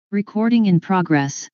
Recording in progress.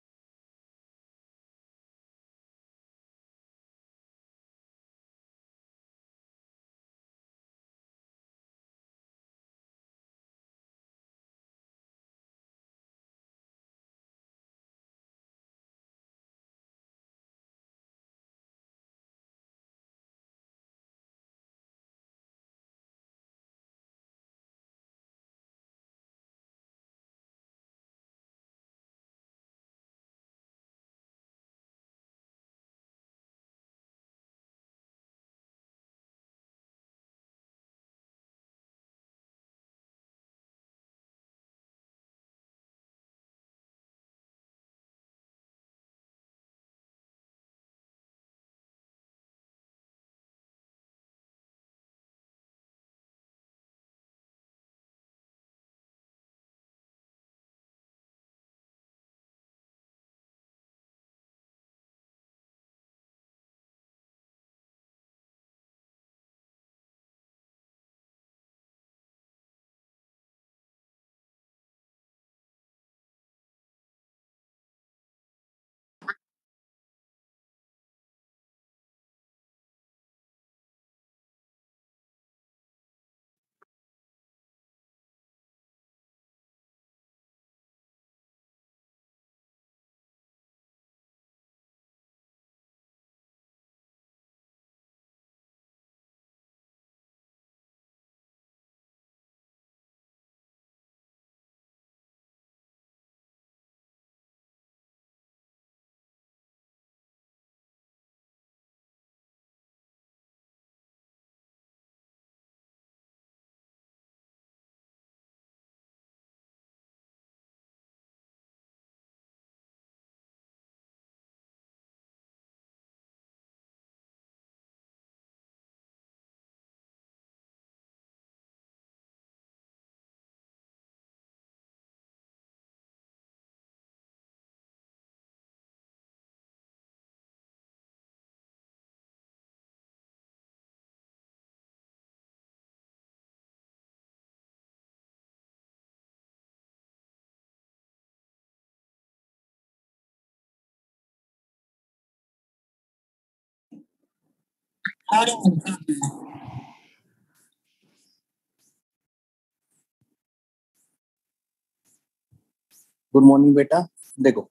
Good morning बेटा। देखो,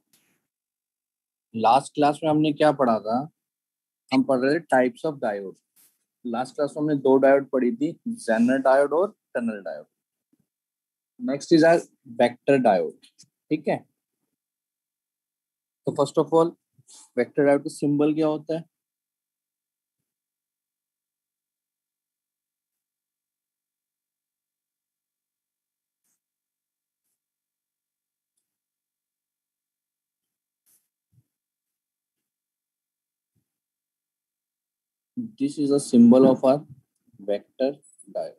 last class में हमने क्या पढ़ा था? हम पढ़ रहे थे types of diode. Last class में हमने दो डायोड पढ़ी थी, जेनर डायोड और tunnel diode. Next is our vector diode. ठीक है, तो first of all vector diode का सिंबल क्या होता है? This is a symbol of our vector diode.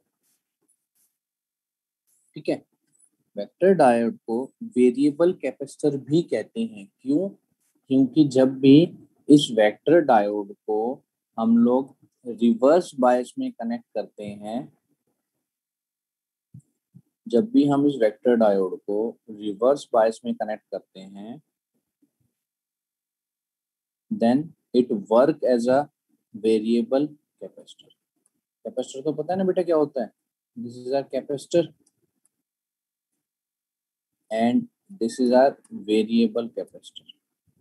ठीक है, वेक्टर डायोड को वेरिएबल कैपेसिटर भी कहते हैं। क्यों? क्योंकि जब भी इस वेक्टर डायोड को हम लोग रिवर्स बायस में कनेक्ट करते हैं, जब भी हम इस वेक्टर डायोड को रिवर्स बायस में कनेक्ट करते हैं, then it work as a variable capacitor. Capacitor तो पता है ना बेटा क्या होता है? This is our capacitor and this is our variable capacitor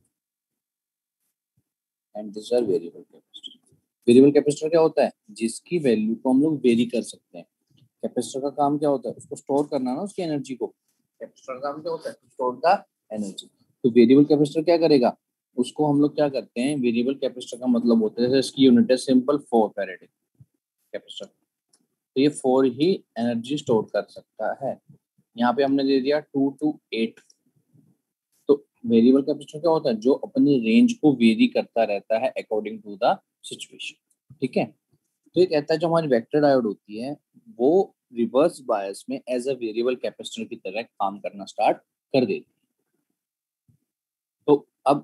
and this are variable capacitor. Variable capacitor क्या होता है? जिसकी वैल्यू को हम लोग वेरी कर सकते हैं। कैपेसिटर का काम क्या होता है? उसको स्टोर करना ना, उसकी एनर्जी को। कैपेसिटर का काम क्या होता है? Store the energy. तो वेरिएबल कैपेसिटर क्या करेगा? उसको हम लोग क्या करते हैं, वेरिएबल कैपेसिटर का मतलब होता है, जैसे इसकी यूनिट है सिंपल 4 फैराड कैपेसिटर। तो ये 4 ही एनर्जी स्टोर कर सकता है। यहाँ पे हमने दे दिया 2 to 8। तो वेरिएबल कैपेसिटर क्या होता है? जो अपनी रेंज को वेरी करता रहता है अकॉर्डिंग टू द सिचुएशन। ठीक है, तो ये कहता है जो हमारी वेक्टर डायोड होती है वो रिवर्स बायस में एज अ वेरिएबल कैपेसिटर की तरह काम करना स्टार्ट कर देती है। तो अब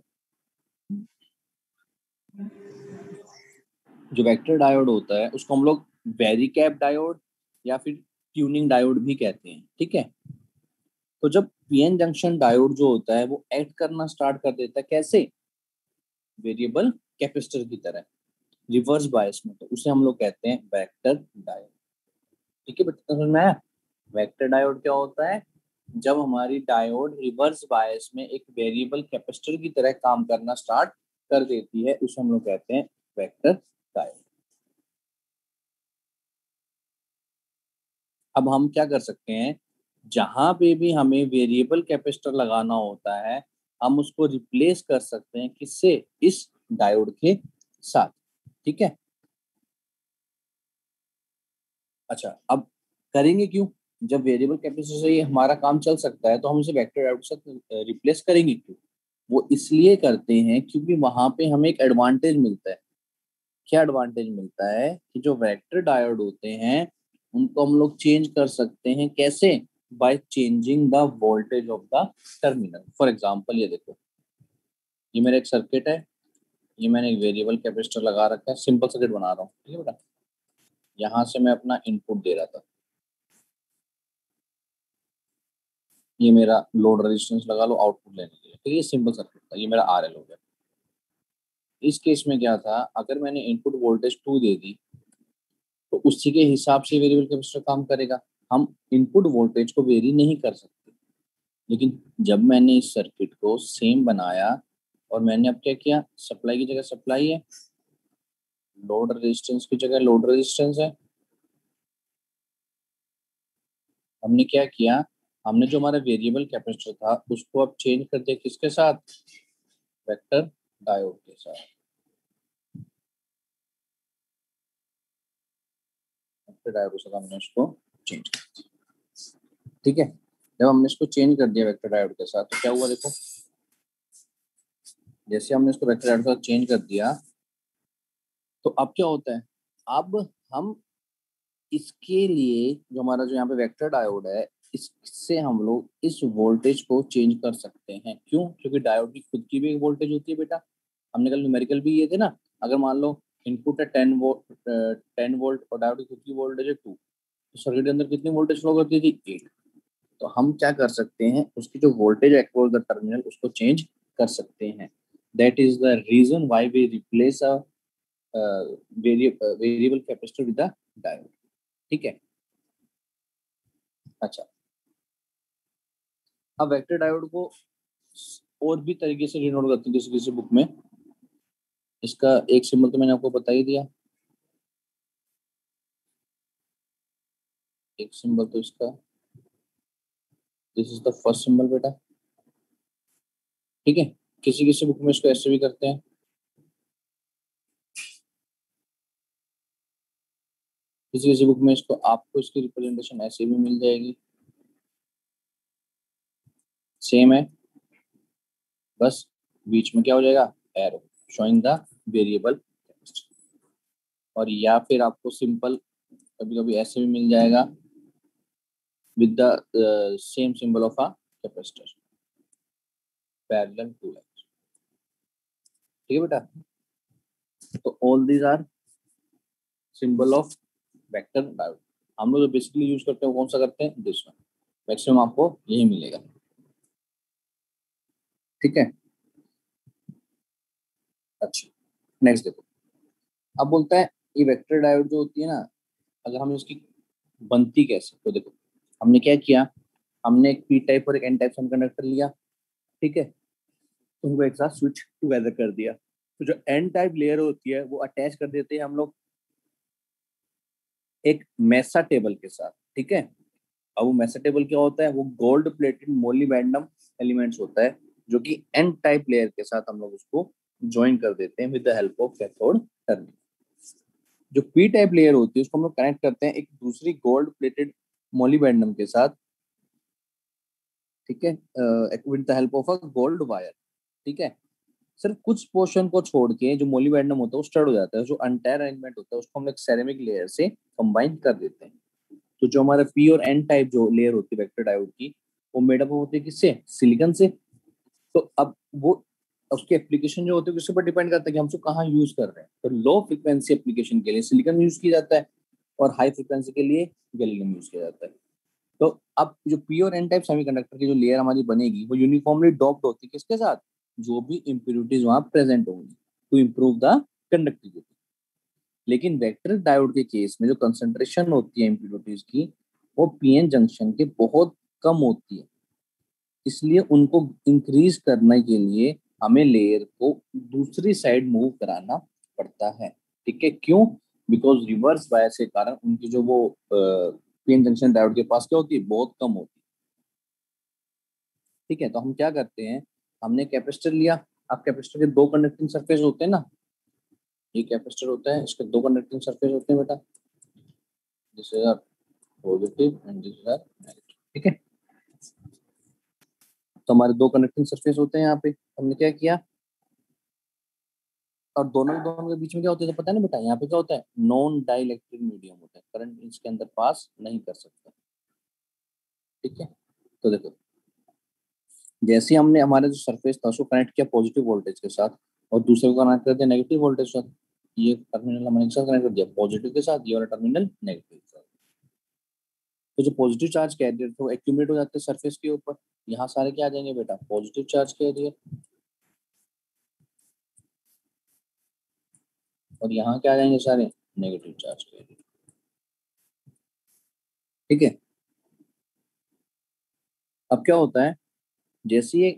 जो वेक्टर डायोड होता है उसको हम लोग वेरी कैप डायोड या फिर ट्यूनिंग डायोड भी कहते हैं। ठीक है, तो जब पीएन जंक्शन डायोड जो होता है वो एक्ट करना स्टार्ट कर देता है, कैसे? वेरिएबल कैपेसिटर की तरह, रिवर्स बायस में, तो उसे हम लोग कहते हैं वेक्टर डायोड। ठीक है बेटा, समझ में आया? वेक्टर डायोड क्या होता है? जब हमारी डायोड रिवर्स बायस में एक वेरिएबल कैपेसिटर की तरह काम करना स्टार्ट कर देती है, उसे हम लोग कहते हैं वेक्टर डायोड। अब हम क्या कर सकते हैं, जहां पे भी हमें वेरिएबल कैपेसिटर लगाना होता है हम उसको रिप्लेस कर सकते हैं, किससे? इस डायोड के साथ। ठीक है, अच्छा अब करेंगे क्यों? जब वेरिएबल कैपेसिटर से ये हमारा काम चल सकता है तो हम इसे वेक्टर डायोड के साथ रिप्लेस करेंगे क्यों? वो इसलिए करते हैं क्योंकि वहां पे हमें एक एडवांटेज मिलता है। क्या एडवांटेज मिलता है? कि जो वेक्टर डायोड होते हैं उनको हम लोग चेंज कर सकते हैं, कैसे? By changing the voltage of the terminal. For example ये देखो, ये मेरा एक सर्किट है, ये मैंने एक वेरिएबल कैपेसिटर लगा रखा है, सिंपल सर्किट बना रहा हूँ। ठीक है बेटा, यहाँ से मैं अपना इनपुट दे रहा था, ये मेरा लोड रेजिस्टेंस लगा लो आउटपुट लेने के लिए। तो ये सिंपल सर्किट था, ये मेरा आरएल हो गया। इस केस में क्या था, अगर मैंने इनपुट वोल्टेज 2 दे दी तो उसी के हिसाब से वेरिएबल कैपेसिटर काम करेगा। हम इनपुट वोल्टेज को वेरी नहीं कर सकते, लेकिन जब मैंने इस सर्किट को सेम बनाया और मैंने अब क्या किया, सप्लाई की जगह सप्लाई है, लोड रेजिस्टेंस की जगह लोड रेजिस्टेंस है, हमने क्या किया, हमने जो हमारा वेरिएबल कैपेसिटर था उसको अब चेंज कर दिया, किसके साथ? वेक्टर डायोड के साथ। वेक्टर डायोड के साथ हमने इसको चेंज कर दिया। ठीक है, जब हमने इसको चेंज कर दिया वेक्टर डायोड के साथ तो क्या हुआ देखो, जैसे हमने इसको वेक्टर डायोड के साथ चेंज कर दिया तो अब क्या होता है, अब हम इसके लिए जो हमारा जो यहाँ पे वेक्टर डायोड है इससे हम लोग इस वोल्टेज को चेंज कर सकते हैं। क्यों? क्योंकि डायोड की खुद की भी एक वोल्टेज होती है बेटा, हमने कल न्यूमेरिकल भी ये थे ना। अगर मान लो इनपुट है 10 वोल्ट और डायोड की खुद की वोल्टेज है 2, तो सर्किट के अंदर कितनी वोल्टेज फ्लो करती थी? 8। तो हम क्या कर सकते हैं, उसकी जो वोल्टेज है अक्रॉस द टर्मिनल उसको चेंज कर सकते हैं। That is the reason why we replace a variable capacitor with the diode. ठीक है, अच्छा अब वेक्टर डायोड को और भी तरीके से डिनोट करते हैं किसी किसी बुक में। इसका एक सिंबल तो मैंने आपको बता ही दिया, एक सिंबल तो इसका, this is the first symbol बेटा। ठीक है, किसी किसी बुक में इसको ऐसे भी करते हैं, किसी किसी बुक में इसको आपको इसकी रिप्रेजेंटेशन ऐसे भी मिल जाएगी, सेम है, बस बीच में क्या हो जाएगा, एरो शोइंग द वेरिएबल। और या फिर आपको सिंपल कभी कभी ऐसे भी मिल जाएगा with the same symbol of a capacitor parallel two lines. ठीक है बेटा, तो all these are symbol of vector diode. हम लोग जो बेसिकली यूज करते हैं वो कौन सा करते हैं, दिस वन, मैक्सिमम आपको यही मिलेगा। ठीक है, अच्छा नेक्स्ट देखो, अब बोलता है ये वेक्टर डायोड जो होती है ना, अगर हम इसकी बनती कैसे, तो देखो हमने क्या किया, हमने एक पी टाइप और एक एन टाइप सेमीकंडक्टर लिया। ठीक है, तो उनको एक साथ स्विच टुगेदर कर दिया, तो जो एन टाइप लेयर होती है वो अटैच कर देते हैं हम लोग एक मेसा टेबल के साथ। ठीक है, अब वो मेसा टेबल क्या होता है, वो गोल्ड प्लेटेड मोलिबेंडम एलिमेंट्स होता है जो कि एन टाइप लेयर के साथ हम लोग उसको ज्वाइन कर देते हैं with the help of cathode terminal. जो पी टाइप लेयर होती है उसको हम लोग कनेक्ट करते हैं एक दूसरी गोल्ड प्लेटेड मोलिबेंडम के साथ। ठीक है, with the help of a gold wire. ठीक है, सिर्फ कुछ पोर्शन को छोड़ के जो मोलिबेंडम होता है वो स्टड हो जाता है, जो अंटायर अरेंजमेंट होता है उसको हम लोग सेरेमिक लेयर से कंबाइन कर देते हैं। तो जो हमारा पी और एन टाइप जो लेयर होती है वेक्टर डायोड की, वो मेडअप होती है किससे, सिलिकॉन से। तो अब वो उसकी एप्लीकेशन जो होती है उसके ऊपर डिपेंड करता है कि हम उसको कहाँ यूज कर रहे हैं। तो लो फ्रिक्वेंसी एप्लीकेशन के लिए सिलिकॉन यूज किया जाता है और हाई फ्रिक्वेंसी के लिए गैलियम यूज किया जाता है। तो अब जो पी और एन टाइप सेमीकंडक्टर की जो लेयर हमारी बनेगी वो यूनिफॉर्मली डॉप्ड होती है किसके साथ, जो भी इम्प्योरिटीज वहां प्रेजेंट होंगी टू इम्प्रूव द कंडक्टिविटी। लेकिन वेक्टर डायोड के केस में जो कंसंट्रेशन होती है इम्प्योरिटीज की वो पीएन जंक्शन के बहुत कम होती है, इसलिए उनको इंक्रीज करने के लिए हमें लेयर को दूसरी साइड मूव कराना पड़ता है। ठीक है, क्यों? बिकॉज रिवर्स बायस के कारण उनकी जो वो पीएन जंक्शन डायोड के पास क्या होती है, बहुत कम होती है। ठीक है, तो हम क्या करते हैं, हमने कैपेसिटर लिया। अब कैपेसिटर के दो कंडक्टिंग सरफेस होते हैं ना, ये कैपेसिटर होता है, इसके दो कंडक्टिंग सरफेस होते हैं बेटा, this is positive and this is negative. ठीक है, तो हमारे दो कनेक्टिंग सरफेस होते हैं यहाँ पे। हमने क्या किया, और दोनों दोनों के बीच में क्या होता है तो पता है ना बेटा, यहाँ पे क्या होता है, नॉन डाइलेक्ट्रिक मीडियम होता है, करंट इसके अंदर पास नहीं कर सकता। ठीक है, तो देखो जैसे हमने हमारा जो सरफेस था उसको कनेक्ट किया पॉजिटिव वोल्टेज के साथ और दूसरे को कनेक्ट कर दिया नेगेटिव वोल्टेज के साथ, ये टर्मिनल हमने एक साथ कनेक्ट कर दिया पॉजिटिव के साथ, ये वाला टर्मिनल नेगेटिव के साथ। तो जो पॉजिटिव चार्ज कैरियर थे वो एक्यूमुलेट हो जाते हैं सरफेस के ऊपर, यहाँ सारे क्या आ जाएंगे बेटा, पॉजिटिव चार्ज कैरियर, और यहाँ क्या आ जाएंगे सारे, नेगेटिव चार्ज कैरियर। ठीक है, अब क्या होता है, जैसे ये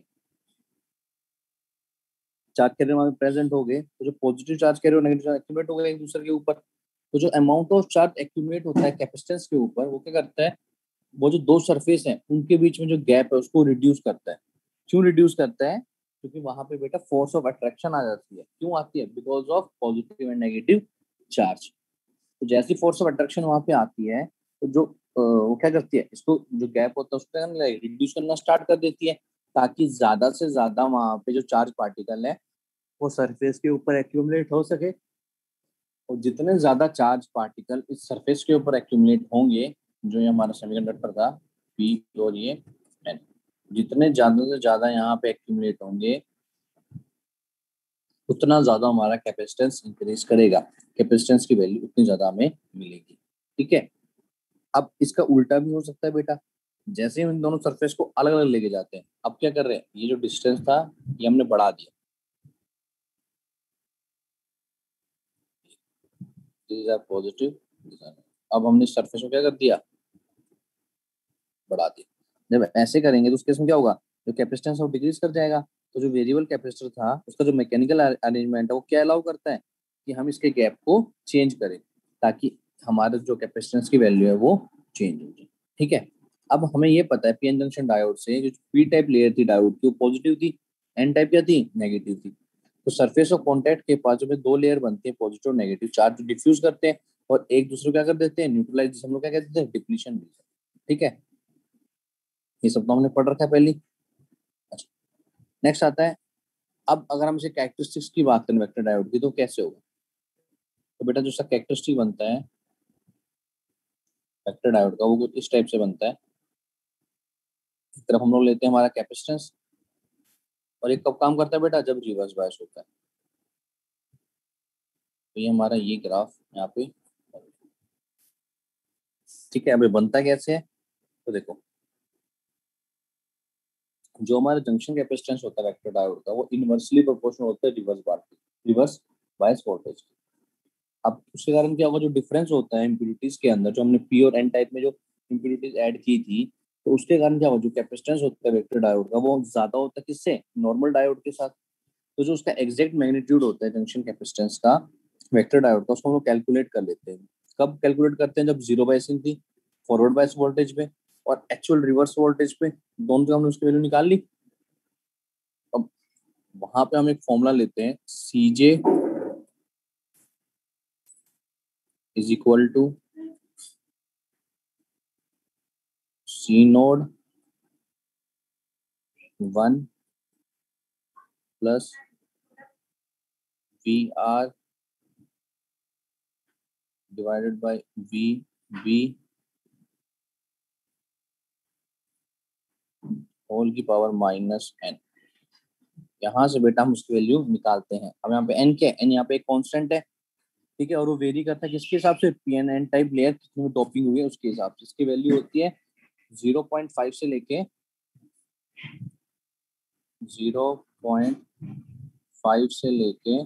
चार्ज कैरियर वहां प्रेजेंट हो गए तो जो पॉजिटिव चार्ज कैरियर और नेगेटिव चार्ज एक्यूमुलेट हो गए एक दूसरे के ऊपर। तो जो अमाउंट ऑफ चार्ज एक्यूमुलेट होता है कैपेसिटेंस के ऊपर वो क्या करता है, वो जो दो सरफेस हैं उनके बीच में जो गैप है उसको रिड्यूस करता है। क्यों रिड्यूस करता है, क्योंकि वहां पे बेटा फोर्स ऑफ अट्रैक्शन आ जाती है। क्यों आती है, because of positive and negative charge. तो जैसी फोर्स ऑफ अट्रैक्शन वहां पे आती है तो जो वो क्या करती है, इसको जो गैप होता है उसको रिड्यूस करना स्टार्ट कर देती है, ताकि ज्यादा से ज्यादा वहां पे जो चार्ज पार्टिकल है वो सरफेस के ऊपर एक्यूमुलेट हो सके। और जितने ज्यादा चार्ज पार्टिकल इस सरफेस के ऊपर एक्यूमुलेट होंगे, जो ये हमारा सेमीकंडक्टर था पी और ये एन, जितने ज्यादा से ज्यादा यहाँ पे एक्यूमुलेट होंगे उतना ज्यादा हमारा कैपेसिटेंस इंक्रीज करेगा, कैपेसिटेंस की वैल्यू उतनी ज्यादा हमें मिलेगी। ठीक है, अब इसका उल्टा भी हो सकता है बेटा, जैसे हम इन दोनों सरफेस को अलग अलग लेके जाते हैं, अब क्या कर रहे हैं, ये जो डिस्टेंस था ये हमने बढ़ा दिया, दिस आर पॉजिटिव, अब हमने सरफेस को क्या कर दिया, बढ़ा दिया। जब ऐसे करेंगे तो उस केस में क्या होगा, जो कैपेसिटेंस वो डिक्रीज कर जाएगा। तो जो वेरिएबल कैपेसिटर था उसका जो मैकेनिकल अरेंजमेंट है वो क्या अलाउ करता है कि हम इसके गैप को चेंज करें ताकि हमारे जो कैपेसिटेंस की वैल्यू है वो चेंज हो जाए। ठीक है, अब हमें ये पता है पीएन जंक्शन डायोड से जो पी टाइप लेयर थी डायोड की वो पॉजिटिव थी, एन टाइप क्या थी, नेगेटिव थी। तो सरफेस ऑफ कॉन्टैक्ट के पास जो दो लेयर बनती है पॉजिटिव और नेगेटिव चार्ज डिफ्यूज करते हैं और एक दूसरे को क्या कर देते हैं, न्यूट्रलाइज, हम लोग क्या कहते हैं, डिप्लीशन। ठीक है, ये सब तो हमने पढ़ रखा है पहले। अच्छा, नेक्स्ट आता है, अब अगर हम इसे कैरेक्टरिस्टिक्स की बात करें वेक्टर डायोड की तो कैसे होगा, तो बेटा जो इसका कैरेक्टरिस्टिक बनता है वेक्टर डायोड का वो कुछ इस टाइप से बनता है। एक तरफ हम लोग लेते हैं हमारा कैपेसिटेंस और एक कब काम करता है बेटा, जब रिवर्स बायस होता है। तो ये हमारा ये ग्राफ यहाँ पे। ठीक है, अब ये बनता कैसे है, तो देखो जो हमारा जंक्शन कैपेसिटेंस होता है वेक्टर डायोड का वो इनवर्सली प्रोपोर्शनल होता है रिवर्स बायस वोल्टेज। अब उसके कारण क्या होगा, जो डिफरेंस होता है इम्प्यूरिटीज के अंदर, जो हमने पी और एन टाइप में जो इम्प्यूरिटीज ऐड की थी, तो उसके कारण क्या होगा, जो कैपेसिटेंस होता है वेक्टर डायोड का वो ज्यादा होता है किससे, नॉर्मल डायोड के साथ। तो जो उसका एग्जैक्ट मैग्नीट्यूड होता है जंक्शन कैपेसिटेंस का वेक्टर डायोड का, उसको हम लोग कैलकुलेट कर लेते हैं। कब कैलकुलेट करते हैं, जब जीरो बायसिंग थी फॉरवर्ड बायस वोल्टेज पे और एक्चुअल रिवर्स वोल्टेज पे, दोनों की हमने उसकी वैल्यू निकाल ली। अब वहां पे हम एक फॉर्मूला लेते हैं, C J is equal to C naught 1 plus V R divided by V B whole की पावर माइनस एन। यहाँ से बेटा हम उसकी वैल्यू निकालते हैं। अब यहाँ पे एन क्या है, एन यहाँ पे एक कांस्टेंट है। ठीक है, और वो वेरी करता है किसके हिसाब से, P N N type layer कितनी टॉपिंग हुई है उसके हिसाब से। इसकी वैल्यू होती है 0.5 से लेके 0.5 से लेके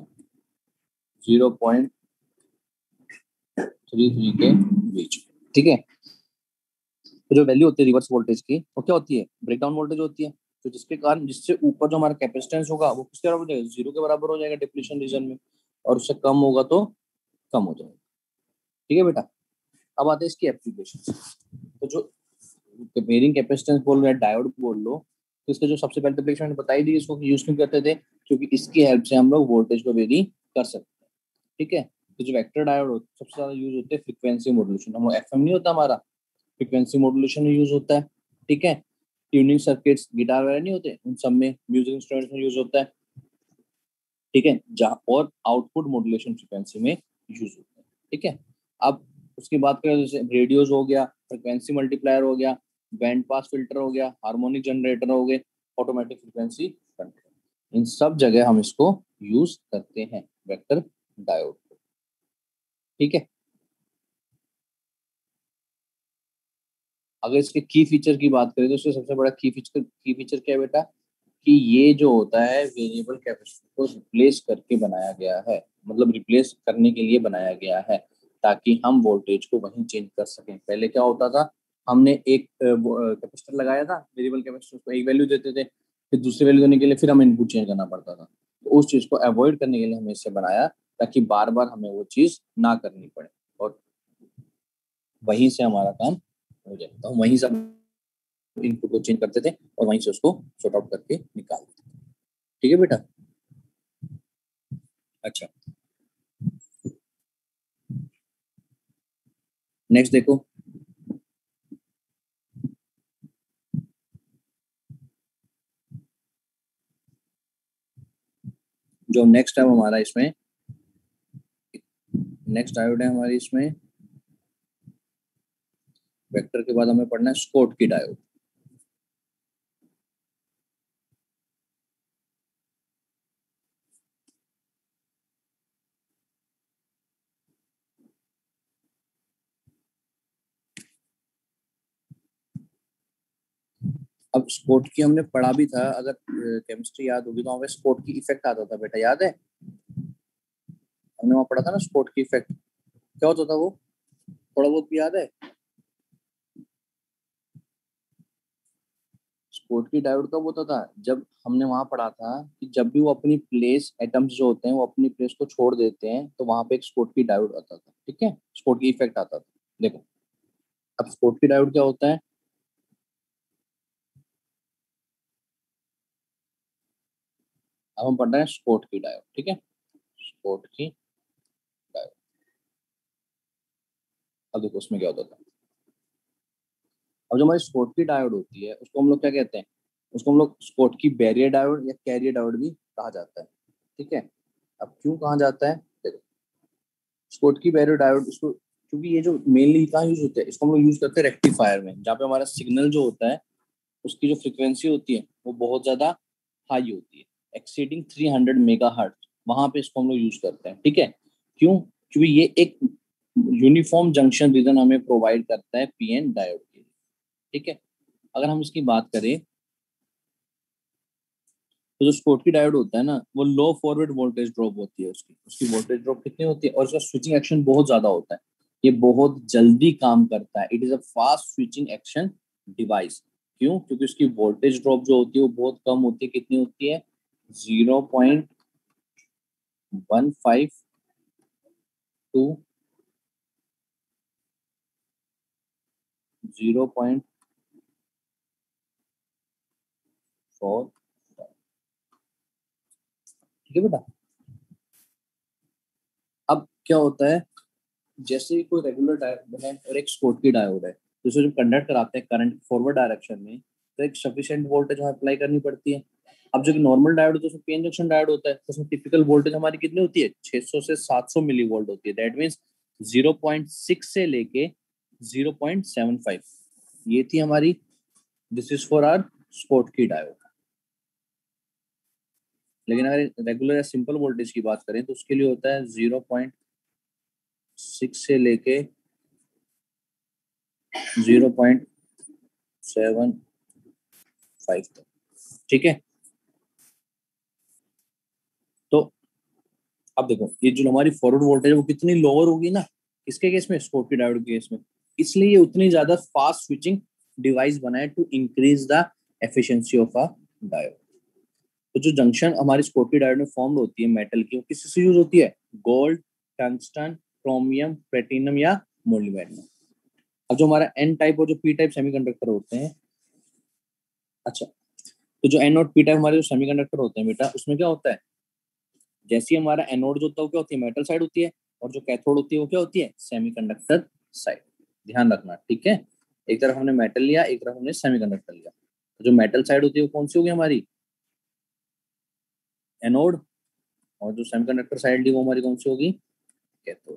0.33 के बीच, ठीक है। तो जो वैल्यू होती है रिवर्स वोल्टेज की वो क्या होती है, ब्रेकडाउन वोल्टेज होती है। तो जिसके कारण जिससे ऊपर जो हमारा कैपेसिटेंस होगा वो किसके बराबर हो जाएगा, 0 के बराबर हो जाएगा डिप्लीशन रीजन में, और उससे कम होगा तो कम हो जाएगा, ठीक है बेटा। अब आते हैं इसकी एप्लीकेशन। तो जो वेरिंग कैपेसिटेंस बोल रहे हैं, डायोड बोल लो, तो इसका जो सबसे पहले एप्लीकेशन मैंने बताई दी, इसको यूज क्यों करते थे, क्योंकि इसकी हेल्प से हम लोग वोल्टेज को वेरी कर सकते हैं, ठीक है। तो जो वेक्टर डायोड सबसे ज्यादा यूज होते हैं फ्रीक्वेंसी मॉड्यूलेशन, हम एफएम नहीं होता हमारा, फ्रीक्वेंसी मॉड्यूलेशन में यूज होता है, ठीक है। ट्यूनिंग सर्किट्स गिटार वगैरह नहीं होते, उन सब में म्यूजिक इंस्ट्रूमेंट्स में यूज होता है, ठीक है। जहाँ और आउटपुट मॉड्यूलेशन फ्रीक्वेंसी में यूज होता है, ठीक है। अब उसकी बात करें, जैसे रेडियोज हो गया, फ्रीक्वेंसी मल्टीप्लायर हो गया, बैंड पास फिल्टर हो गया, हार्मोनिक जनरेटर हो गए, ऑटोमेटिक फ्रीक्वेंसी कंट्रोल, इन सब जगह हम इसको यूज करते हैं वेक्टर डायोड को, ठीक है। अगर इसके की फीचर की बात करें तो इसका सबसे बड़ा की फीचर क्या है बेटा, कि ये जो होता है वेरिएबल कैपेसिटर को रिप्लेस करके बनाया गया है, मतलब रिप्लेस करने के लिए बनाया गया है, ताकि हम वोल्टेज को वहीं चेंज कर सकें। पहले क्या होता था, हमने एक कैपेसिटर लगाया था, वेरिएबल कैपेसिटर को एक वैल्यू देते थे, फिर दूसरी वैल्यू देने के लिए फिर हमें इनपुट चेंज करना पड़ता था। तो उस चीज को अवॉइड करने के लिए हमने इसे बनाया, ताकि बार बार हमें वो चीज ना करनी पड़े, और वहीं से हमारा काम हो जाए। तो हम वहीं से इनपुट को चेंज करते थे और वहीं से उसको सॉर्ट आउट करके निकाल देते थे, ठीक है बेटा। अच्छा, नेक्स्ट देखो, जो नेक्स्ट है हमारा इसमें, नेक्स्ट डायोड है हमारी इसमें, वेक्टर के बाद हमें पढ़ना है स्कॉटकी डायोड। अब स्कॉटकी हमने पढ़ा भी था, अगर केमिस्ट्री याद होगी तो हमें स्कॉटकी इफेक्ट आता था बेटा, याद है, हमने वहाँ पढ़ा था ना स्कॉटकी इफेक्ट, क्या होता था वो, थोड़ा बहुत भी याद है। स्कॉटकी डायोड कब होता था, जब हमने वहां पढ़ा था कि जब भी वो अपनी प्लेस, एटम्स जो होते हैं वो अपनी प्लेस को छोड़ देते हैं, तो वहां पे एक स्कॉटकी डायोड आता था, ठीक है, स्कॉटकी इफेक्ट आता था। देखो, अब स्कॉटकी डायोड क्या होता है, अब हम पढ़ रहे हैं स्कॉटकी डायोड, ठीक है, स्कॉटकी डायोड। अब देखो उसमें क्या होता था, अब जो हमारी स्कॉटकी डायोड होती है उसको हम लोग क्या कहते हैं, उसको हम लोग स्कॉटकी बैरियर डायोड या कैरियर डायोड भी कहा जाता है, ठीक है। अब क्यों कहा जाता है, देखो स्कॉटकी बैरियर डायोड, इसको क्योंकि ये जो मेनली कहाँ यूज होते हैं, इसको हम लोग यूज करते हैं रेक्टिफायर में, जहाँ पे हमारा सिग्नल जो होता है उसकी जो फ्रिक्वेंसी होती है वो बहुत ज्यादा हाई होती है, एक्सीडिंग 300 मेगाहर्ट्ज, वहां पे इसको हम लोग यूज करते हैं, ठीक है। क्यों, क्योंकि ये एक यूनिफॉर्म जंक्शन रीजन हमें प्रोवाइड करता है पीएन डायोड के लिए, ठीक है। अगर हम इसकी बात करें, तो जो स्कॉटकी डायोड होता है ना, वो लो फॉरवर्ड वोल्टेज ड्रॉप होती है, उसकी उसकी वोल्टेज ड्रॉप कितनी होती है, और इसका स्विचिंग एक्शन बहुत ज्यादा होता है, ये बहुत जल्दी काम करता है, it is a fast switching action device. क्यों, क्योंकि उसकी वोल्टेज ड्रॉप जो होती है वो बहुत कम होती है, कितनी होती है, 0.152, 0.4, ठीक है बेटा। अब क्या होता है, जैसे ही कोई रेगुलर डायोड है और एक स्कॉटकी डायोड है, तो इसे जब कंडक्ट कराते हैं करंट फॉरवर्ड डायरेक्शन में, तो एक सफिशिएंट वोल्टेज हमें अप्लाई करनी पड़ती है। अब जो कि नॉर्मल डायोड होता है उसमें पीएन जंक्शन डायोड होता है, तो उसमें टिपिकल वोल्टेज हमारी कितनी होती है, 600 से 700 मिली वोल्ट होती है, दैट मीन्स 0.6 से लेके 0.75, ये थी हमारी, this is for our Schottky diode. लेकिन अगर रेगुलर या सिंपल वोल्टेज की बात करें तो उसके लिए होता है 0.6 से लेके 0.75 7.5 तक, ठीक है। तो अब देखो ये जो हमारी फॉरवर्ड वोल्टेज है वो कितनी लोअर होगी ना, किसके केस में, स्कॉटकी डायोड के केस में, इसलिए ये उतनी ज्यादा फास्ट स्विचिंग डिवाइस बना है to increase the efficiency of a diode. तो जो जंक्शन हमारी स्कॉटकी डायोड में फॉर्म होती है मेटल की, वो किससे यूज होती है, गोल्ड, टंगस्टन, क्रोमियम, प्लेटिनम या मोलिब्डेनम। अब जो हमारा एन टाइप और जो पी टाइप सेमीकंडक्टर होते हैं, अच्छा, तो जो एन और पी टाइप हमारे जो सेमीकंडक्टर होते हैं बेटा, उसमें क्या होता है, जैसे ही हमारा एनोड जो होता है वो क्या होती है, मेटल साइड होती है, और जो कैथोड होती है वो क्या होती है, सेमीकंडक्टर साइड। ध्यान रखना, ठीक है। एक तरफ हमने मेटल लिया, एक तरफ हमने सेमीकंडक्टर लिया। तो जो मेटल साइड होती है वो कौन सी होगी हमारी, एनोड, और जो सेमीकंडक्टर साइड ली वो हमारी कौन सी होगी, कैथोड,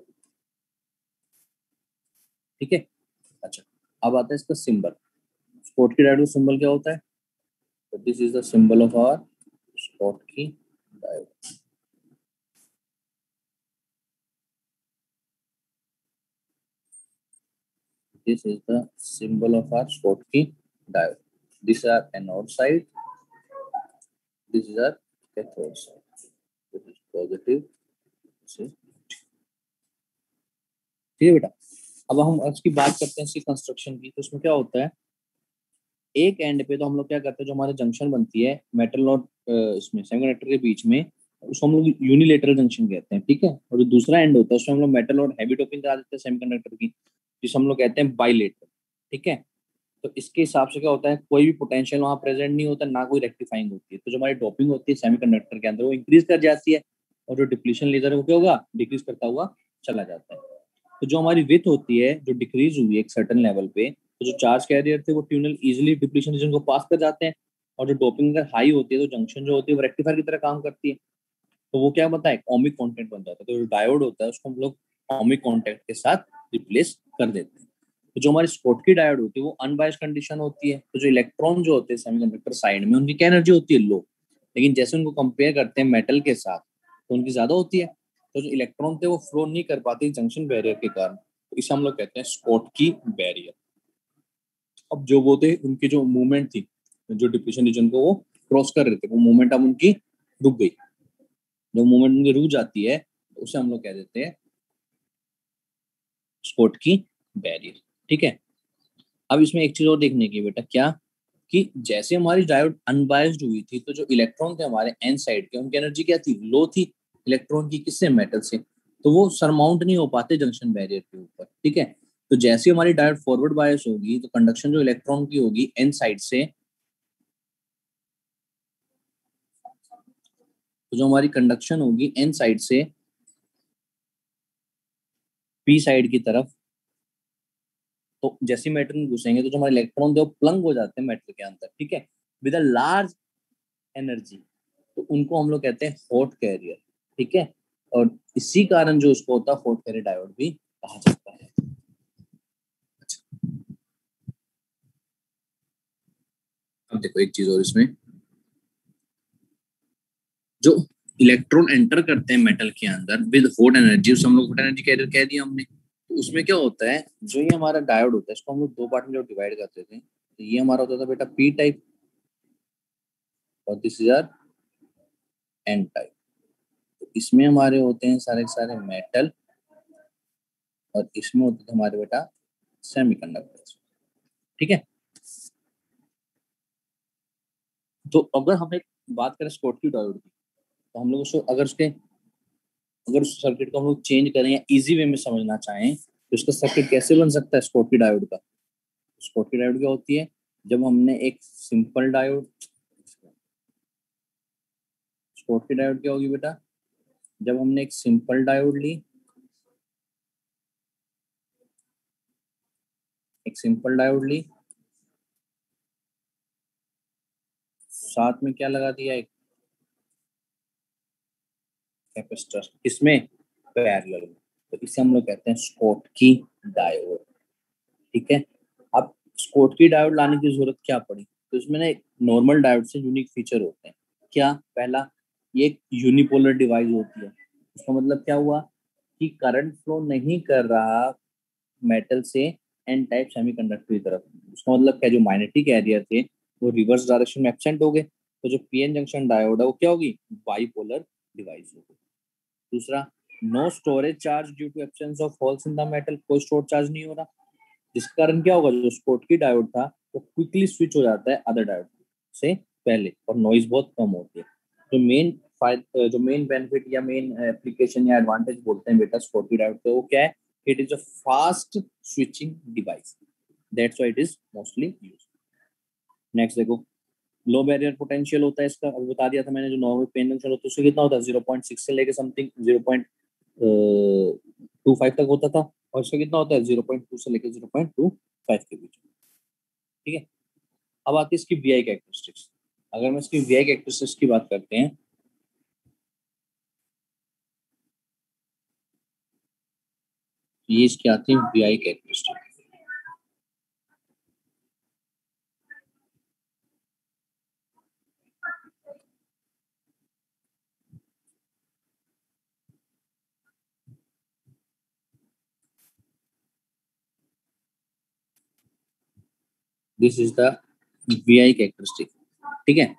ठीक है। अच्छा, अब आता है इसका सिंबल, स्कॉटकी डायोड का सिंबल क्या होता है, तो this is the symbol of our Schottky diode. This is the symbol of our Schottky diode. These are anode side. This is our cathode side. This is positive. This is, ठीक है बेटा। अब हम इसकी बात करते हैं इसकी कंस्ट्रक्शन की, तो उसमें क्या होता है, एक एंड पे तो हम लोग क्या करते हैं, जो हमारे जंक्शन बनती है मेटल और इसमें सेमीकंडक्टर के बीच में, उसको हम लोग यूनिलेटरल जंक्शन कहते हैं, ठीक है। और जो दूसरा एंड होता है उसमें हम लोग मेटल और हैवी डोपिंग करा देते हैं सेमीकंडक्टर की, जिसे हम लोग कहते हैं बाइलेटरल, ठीक है। तो इसके हिसाब से क्या होता है, कोई भी पोटेंशियल वहां प्रेजेंट नहीं होता, ना कोई रेक्टिफाइंग होती है, तो जो हमारी डोपिंग होती है सेमीकंडक्टर के अंदर वो इंक्रीज कर जाती है, और जो डिप्लीशन लेजर है वो क्या होगा, डिक्रीज करता हुआ चला जाता है। तो जो हमारी विथ होती है जो डिक्रीज हुई है एक सर्टन लेवल पे, तो जो चार्ज कैरियर थे वो ट्यूनल इजिली डिप्लीशन रीजन को पास कर जाते हैं, और जो डोपिंग अगर हाई होती है तो जंक्शन जो होती है वो रेक्टिफायर की तरह काम करती है, तो वो क्या बनता है, ओमिक कॉन्टेक्ट बन जाता है। तो जो डायोड होता है उसको हम लोग ओमिक कॉन्टेक्ट के साथ रिप्लेस कर देते हैं। तो जो हमारी स्कॉटकी डायोड होती है वो अनबायस्ड कंडीशन होती है, तो जो इलेक्ट्रॉन जो होते हैं सेमीकंडक्टर साइड में उनकी क्या एनर्जी होती है, लो, लेकिन जैसे उनको कंपेयर करते हैं मेटल के साथ तो उनकी ज्यादा होती है। तो जो इलेक्ट्रॉन थे वो फ्लो नहीं कर पाते जंक्शन बैरियर के कारण, तो इसे हम लोग कहते हैं स्कॉटकी बैरियर। अब जो वो थे उनकी जो मूवमेंट थी, जो डिप्लीशन रीजन को वो क्रॉस कर रहे थे, वो मूवमेंट अब उनकी रुक गई। जब मूवमेंट उनकी रुक जाती है तो उसे हम लोग कह देते हैं स्कॉटकी बैरियर, ठीक है। अब इसमें एक चीज और देखने की बेटा, क्या, कि जैसे हमारी डायोड अनबायस्ड हुई थी तो जो इलेक्ट्रॉन थे हमारे एन साइड के, उनकी एनर्जी क्या थी, लो थी, इलेक्ट्रॉन की किससे, मेटल से, तो वो सरमाउंट नहीं हो पाते जंक्शन बैरियर के ऊपर, ठीक है। तो जैसे हमारी डायोड फॉरवर्ड बायस होगी तो कंडक्शन जो इलेक्ट्रॉन की होगी एन साइड से, तो जो हमारी कंडक्शन होगी एन साइड से पी साइड की तरफ, तो जैसे मेटल में घुसेंगे तो जो हमारे इलेक्ट्रॉन थे वो प्लंग हो जाते हैं मेटल के अंदर, ठीक है, विद अ लार्ज एनर्जी, तो उनको हम लोग कहते हैं हॉट कैरियर, ठीक है। और इसी कारण जो उसको होता है हॉट कैरियर डायोड भी कहा जाता है। अब देखो एक चीज और इसमें, जो इलेक्ट्रॉन एंटर करते हैं मेटल के अंदर विद हॉट एनर्जी, उसे हम लोग हॉट एनर्जी कैरियर कह दिया हमने। तो उसमें क्या होता है, जो ये हमारा डायोड होता है इसको हम लोग दो पार्ट में जो डिवाइड करते थे, तो ये हमारा होता था बेटा पी टाइप, और this is our N type. तो इसमें हमारे होते हैं सारे सारे मेटल, और इसमें होते थे हमारे बेटा सेमीकंडक्टर्स, ठीक है। तो अगर हम एक बात करें स्कॉटकी डायोड की, तो हम लोग उसको अगर उस सर्किट को हम लोग चेंज करें या इजी वे में समझना चाहें तो इसका सर्किट कैसे बन सकता है स्कॉटकी डायोड का। स्कॉटकी डायोड क्या होती है, जब हमने एक सिंपल डायोड, स्कॉटकी डायोड क्या होगी बेटा, जब हमने एक सिंपल डायोड ली, एक सिंपल डायोड ली, साथ में क्या लगा दिया, एक कैपेसिटर, इसमें पैरेलल में, तो इसे हम लोग कहते हैं स्कॉटकी डायोड, ठीक है। अब स्कॉटकी डायोड लाने की जरूरत क्या पड़ी, तो इसमें ना एक नॉर्मल डायोड से यूनिक फीचर होते हैं। क्या, पहला, ये एक यूनिपोलर डिवाइस होती है। उसका मतलब क्या हुआ कि करंट फ्लो नहीं कर रहा मेटल से एन टाइप सेमीकंडक्टर की तरफ। उसका मतलब क्या, जो मैग्नेटिक एरिया थे वो रिवर्स डायरेक्शन में एब्सेंट हो गए, तो जो पीएन जंक्शन डायोड है वो क्या होगी, बाइपोलर डिवाइस होगी। दूसरा, no storage charge due to absence of holes in the metal, कोई स्टोर चार्ज नहीं हो रहा, जिसके कारण क्या होगा, जो स्कॉटकी डायोड था वो क्विकली स्विच हो जाता है अदर डायोड से पहले, और नॉइज बहुत कम होती है। जो मेन बेनिफिट या मेन एप्लीकेशन या एडवांटेज बोलते हैं बेटा स्कॉटकी डायोड का, वो क्या है, it is a fast switching device, that's why it is mostly used. Next देखो, लो बैरियर पोटेंशियल होता है इसका, अभी बता दिया था मैंने, जो नॉर्मल पेन जंक्शन होता है उससे कितना होता है, 0.6 से लेके समथिंग 0.25 तक होता था, और इसका कितना होता है 0.2 से लेके 0.25 के बीच। ठीक है, अब आती है इसकी वीआई कैरेक्टरिस्टिक्स। अगर मैं इसकी वीआई कैरेक्टरिस्टिक्स की बात करते हैं, ये इसकी आती है VI characteristic. This is the VI characteristic. ठीक है,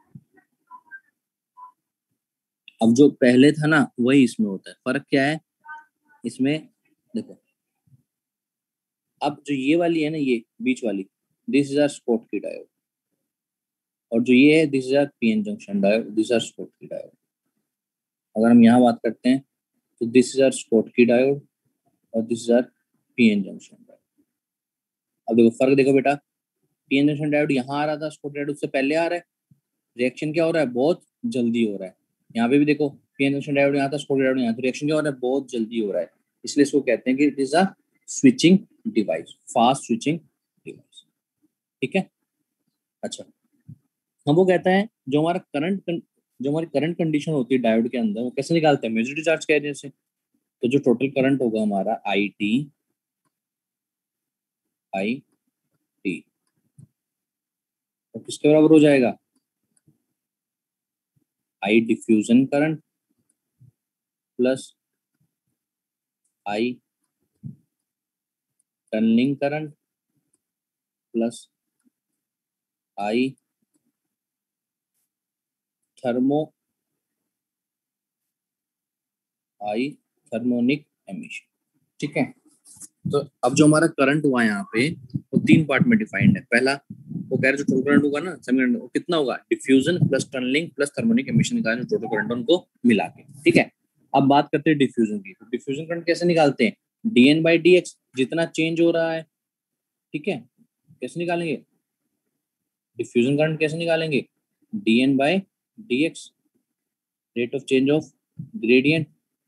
अब जो पहले था ना वही इसमें होता है, फर्क क्या है इसमें, देखो अब जो ये वाली है ना, ये बीच वाली, this is our Schottky diode, और जो ये है this is our PN junction diode, this our Schottky diode. अगर हम यहाँ बात करते हैं तो this is our Schottky diode और this is our PN junction diode. अब देखो फर्क देखो बेटा, पीएन जंक्शन डायोड यहाँ आ रहा था, स्पॉट डायोड उससे पहले आ रहा है, रिएक्शन क्या हो रहा है, बहुत जल्दी हो रहा है। यहाँ पे भी देखो पीएन जंक्शन डायोड यहाँ था, स्पॉट डायोड यहाँ, तो रिएक्शन क्या हो रहा है, बहुत जल्दी हो रहा है, इसलिए इसको कहते हैं कि it is a switching device, fast switching device. ठीक है, अच्छा, हम वो कहता है जो हमारी करंट कंडीशन होती है डायोड के अंदर, वो कैसे निकालते हैं, मेजॉरिटी चार्ज कैरियर से। तो जो टोटल करंट होगा हमारा आई टी, तो किसके बराबर हो जाएगा, I diffusion current plus I tunnelling current plus I thermo I thermionic emission. ठीक है, तो अब जो हमारा करंट हुआ यहाँ पे वो तीन पार्ट में डिफाइंड है। पहला, वो कह रहे जो टोटल करंट होगा ना सेमीकंडक्टर, वो कितना होगा, diffusion plus tunnelling plus thermionic emission का जो टोटल करंट उनको मिला के। ठीक है, अब बात करते हैं डिफ्यूजन की। तो डिफ्यूजन करंट कैसे निकालते हैं, डीएन बाई डी एक्स, जितना चेंज हो रहा है। ठीक है, कैसे निकालेंगे डिफ्यूजन करंट, कैसे निकालेंगे, dn by d x, rate of change of gradient.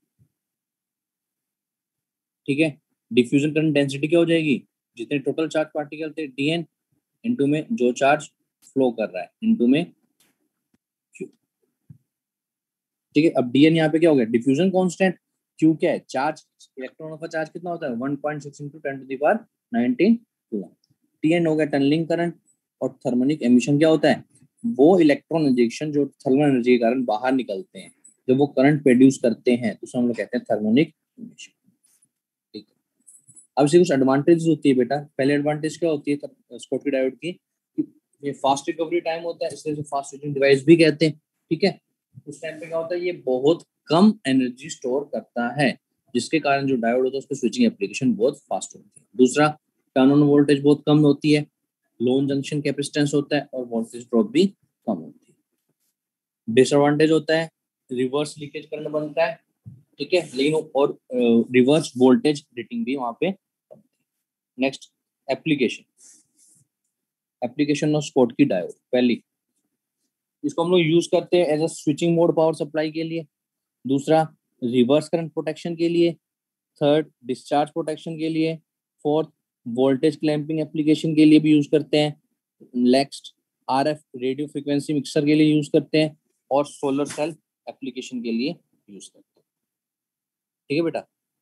ठीक है, डिफ्यूजन करंट डेंसिटी क्या हो जाएगी, जितने टोटल चार्ज पार्टिकल थे डीएन इनटू में जो चार्ज फ्लो कर रहा है इनटू में क्यू। ठीक है, अब डीएन यहाँ पे क्या हो गया, डिफ्यूजन कांस्टेंट, क्यू क्या है, चार्ज, इलेक्ट्रॉनों का चार्ज कितना होता है 1.6 इंटू 10⁻19 कूलम। टीएन हो गया टनलिंग करंट, और थर्मोनिक एमिशन क्या होता है, वो इलेक्ट्रॉन इंजेक्शन जो थर्मल एनर्जी के कारण बाहर निकलते हैं, जब वो करंट प्रोड्यूस करते हैं तो हम लोग कहते हैं थर्मोनिक एमिशन। ठीक है, अब इसकी कुछ एडवांटेज होती है बेटा। पहले एडवांटेज क्या होती है स्कॉटकी डायोड की, ये फास्ट रिकवरी टाइम होता है, इसलिए फास्ट स्विचिंग डिवाइस भी कहते हैं। ठीक है, उस टाइम पे क्या होता है, ये बहुत कम एनर्जी स्टोर करता है, जिसके कारण जो डायोड होता है उसकी स्विचिंग एप्लीकेशन बहुत फास्ट होती है। दूसरा, टर्न ऑन वोल्टेज बहुत कम होती है, लोन जंक्शन कैपेसिटेंस होता है, और वोल्टेज ड्रॉप भी कम होती है। डिसएडवांटेज होता है रिवर्स लीकेज करंट बनता है। ठीक है, लेकिन और रिवर्स वोल्टेज रेटिंग भी वहां पे। Next, application, application of Schottky diode. पहली, इसको हम लोग यूज करते हैं as a switching mode power supply के लिए। दूसरा, रिवर्स करंट प्रोटेक्शन के लिए। थर्ड, डिस्चार्ज प्रोटेक्शन के लिए। फोर्थ, वोल्टेज क्लैंपिंग एप्लीकेशन के लिए भी यूज करते हैं। Next, RF radio frequency mixer के लिए यूज करते हैं, और सोलर सेल एप्लीकेशन के लिए यूज करते हैं। ठीक है बेटा,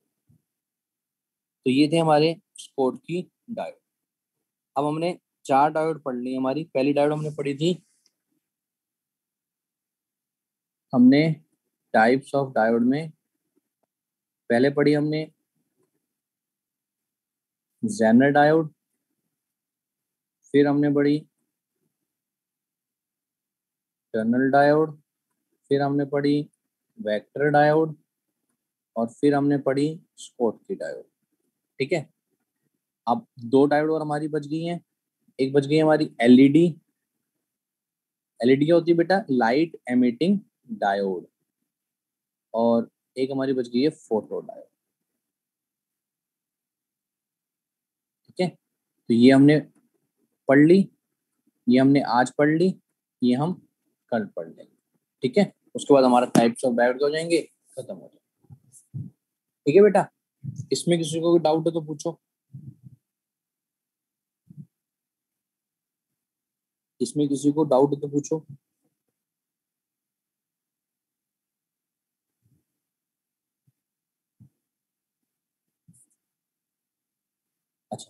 तो ये थे हमारे स्कॉटकी डायोड। अब हमने चार डायोड पढ़ ली हमारी। पहली डायोड हमने पढ़ी थी, हमने टाइप्स ऑफ डायोड में पहले पढ़ी हमने जेनर डायोड, फिर हमने पढ़ी टनल डायोड, फिर हमने पढ़ी वेक्टर डायोड, और फिर हमने पढ़ी स्कॉटकी डायोड। ठीक है, अब दो डायोड और हमारी बच गई हैं। एक बच गई है हमारी एलईडी। एलईडी क्या होती है बेटा? Light emitting diode. और एक हमारी बच गई है फोटो डायोड। ठीक है, तो ये हमने पढ़ ली, ये हमने आज पढ़ ली, ये हम कल पढ़ लेंगे। ठीक है, उसके बाद हमारा टाइप्स ऑफ डायोड हो जाएंगे, खत्म हो जाएंगे। ठीक है बेटा, इसमें किसी को डाउट है तो पूछो। इसमें किसी को डाउट है तो पूछो। अच्छा,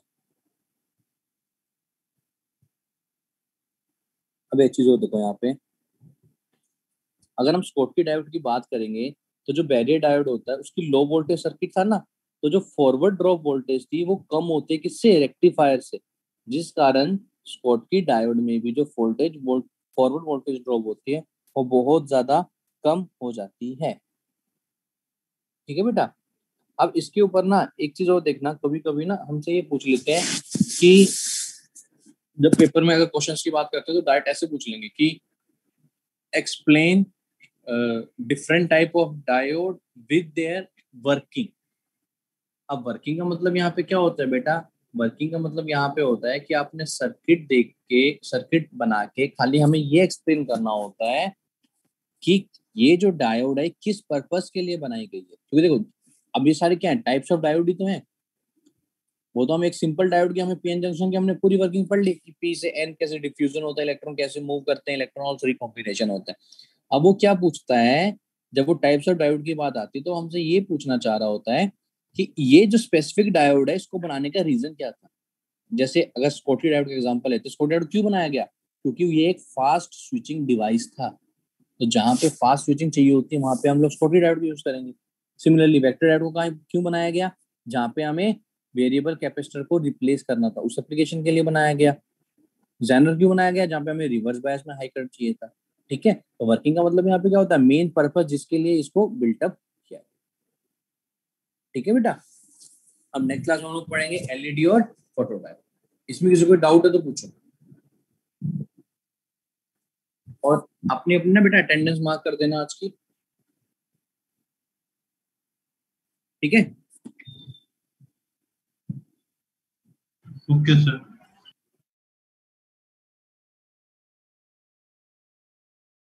अब एक चीज और देखो यहाँ पे, अगर हम स्कॉटकी डायोड की बात करेंगे तो जो बैरियर डायोड होता है उसकी लो वोल्टेज सर्किट था ना, तो जो फॉरवर्ड ड्रॉप वोल्टेज थी वो कम होती है किससे? रेक्टिफायर से। जिस कारण स्कॉटकी डायोड में भी जो फॉरवर्ड वोल्टेज ड्रॉप होती है वो बहुत ज्यादा कम हो जाती है। ठीक है बेटा, अब इसके ऊपर ना एक चीज और देखना, कभी कभी ना हमसे ये पूछ लेते हैं कि जब पेपर में अगर क्वेश्चंस की बात करते हैं तो डायरेक्ट ऐसे पूछ लेंगे कि explain different type of diode with their working. अब वर्किंग का मतलब यहाँ पे क्या होता है बेटा? वर्किंग का मतलब यहाँ पे होता है कि आपने सर्किट देख के, सर्किट बना के खाली हमें ये एक्सप्लेन करना होता है कि ये जो डायोड है किस पर्पस के लिए बनाई गई है। क्योंकि देखो, अब ये सारे क्या है? टाइप्स ऑफ डायोड ही तो है। वो तो हम एक सिंपल डायोड की, हमें पीएन जंक्शन की हमने पूरी वर्किंग पढ़ ली कि पी से एन कैसे डिफ्यूजन होता है, इलेक्ट्रॉन कैसे मूव करते हैं, इलेक्ट्रॉन और रिकॉम्बिनेशन होता है। अब वो क्या पूछता है, जब वो टाइप्स ऑफ डायोड की बात आती है तो हमसे ये पूछना चाह रहा होता है कि ये जो स्पेसिफिक डायोड है इसको बनाने का रीजन क्या था। जैसे अगर स्कॉटकी डायोड का एग्जांपल है तो स्कॉटकी डायोड क्यों बनाया गया? क्योंकि ये एक फास्ट स्विचिंग डिवाइस था। तो जहां पे फास्ट स्विचिंग चाहिए होती है वहां पे हम लोग स्कॉटकी डायोड यूज करेंगे। सिमिलरली वेक्टर डायोड को क्यों बनाया गया? जहां पे हमें वेरिएबल कैपेसिटर को रिप्लेस करना था, उस एप्लीकेशन के लिए बनाया गया। जेनर क्यों बनाया गया? जहाँ पे हमें रिवर्स बायस में हाई करंट चाहिए था। ठीक है, तो वर्किंग का मतलब यहाँ पे क्या होता है? मेन पर्पस जिसके लिए इसको बिल्टअप किया। ठीक है बेटा, अब नेक्स्ट क्लास में हम लोग पढ़ेंगे एलईडी और फोटो डायोड। इसमें किसी को डाउट है तो पूछो। और अपनी अपनी ना बेटा अटेंडेंस मार्क कर देना आज की। ठीक है, ओके सर।